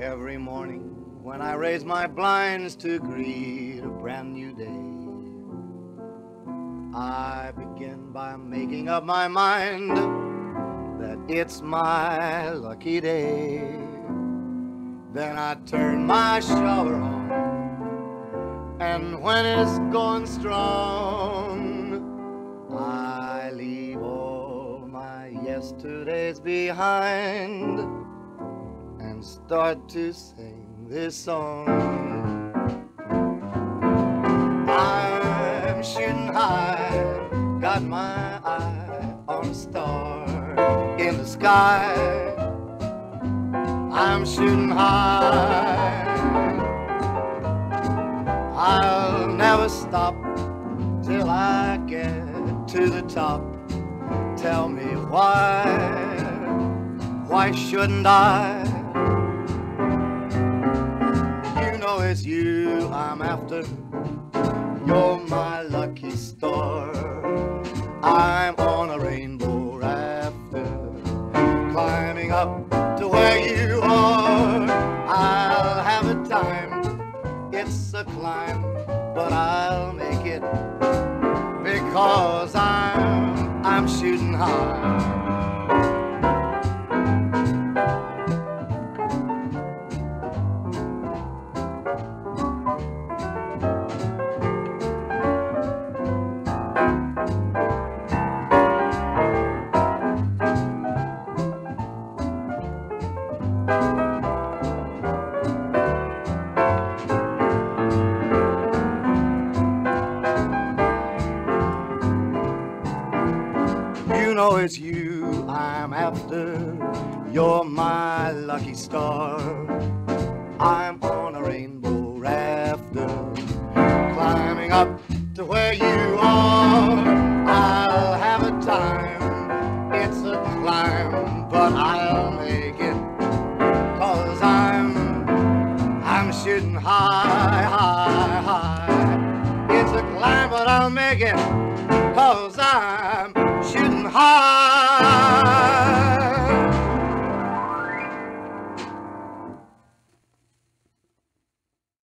Every morning when I raise my blinds to greet a brand new day, I begin by making up my mind that it's my lucky day. Then I turn my shower on, and when it's going strong, I leave all my yesterdays behind and start to sing this song. I'm shooting high, got my eye on a star in the sky. I'm shooting high, I'll never stop till I get to the top. Tell me why shouldn't I? You know it's you I'm after, you're my lucky star. I'm on a rainbow rafter, climbing up to where you are. I'll have a time, it's a climb, but I'll make it because I'm shooting high. You know it's you I'm after, you're my lucky star. I'm on a rainbow rafter, climbing up to where you are. I'll have a time, it's a climb, but I'll make it, 'cause I'm shooting high, high, high. It's a climb, but I'll make it, 'cause I'm